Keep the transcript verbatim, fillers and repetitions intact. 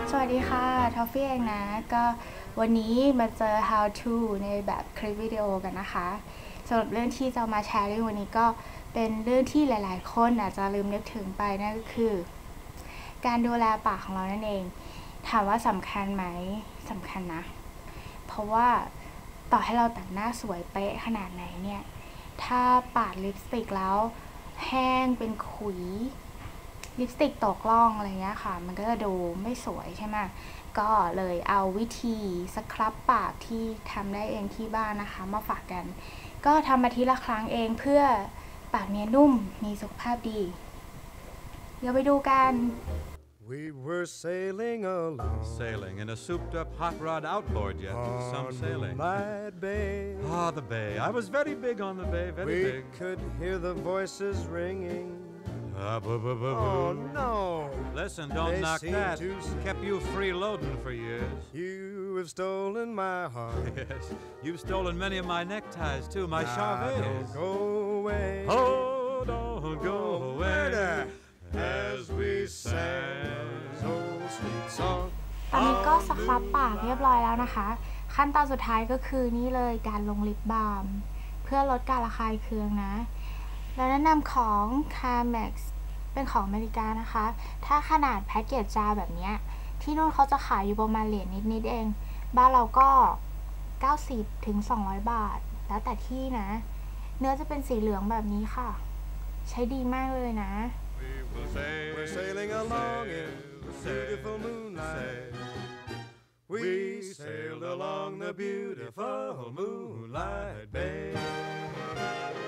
สวัสดีค่ะทอฟฟี่เองนะก็วันนี้มาเจอ how to ในแบบคลิปวิดีโอกันนะคะสำหรับเรื่องที่จะมาแชร์ในวันนี้ก็เป็นเรื่องที่หลายๆคนอาจจะลืมนึกถึงไปนั่นก็คือการดูแลปากของเรานั่นเองถามว่าสำคัญไหมสำคัญนะเพราะว่าต่อให้เราแต่งหน้าสวยเป๊ะขนาดไหนเนี่ยถ้าปาดลิปสติกแล้วแห้งเป็นขุยลิปสติกตกล่องอะไรเงี้ยค่ะมันก็จะดูไม่สวยใช่ไหมก็เลยเอาวิธีสครับปากที่ทำได้เองที่บ้านนะคะมาฝากกันก็ทำมาทีละครั้งเองเพื่อปากเนี้ยนุ่มมีสุขภาพดีเดี๋ยวไปดูกัน We were sailing along, Sailing in a souped-up hot rod outboard jet. Some on sailing. Moonlight Bay. Ah, the bay. I was very big on the bay, very We big. could hear the voices ringing. Ah, boo, boo, boo, Oh boo. no! Listen, don't They knock seem that. to say- Kept you freeloading for years. You have stolen my heart. Yes, you've stolen many of my neckties too, my Now charvets. don't go away. Oh, don't go away. As we sang this old sweet song. ตอนนี้ก็สครับปากเรียบร้อยแล้วนะคะขั้นตอนสุดท้ายก็คือนี่เลยการลงลิปบาล์มเพื่อลดการระคายเคืองนะแล้วแนะนำของ Carmex เป็นของอเมริกานะคะถ้าขนาดแพ็กเกจจาแบบนี้ที่นู่นเขาจะขายอยู่ประมาณเหรียญนิดๆเองบ้านเราก็เก้าสิบถึงสองร้อยบาทแล้วแต่ที่นะเนื้อจะเป็นสีเหลืองแบบนี้ค่ะใช้ดีมากเลยนะ We're sailing along in beautiful moonlight. We sailed along the beautiful moonlight bay.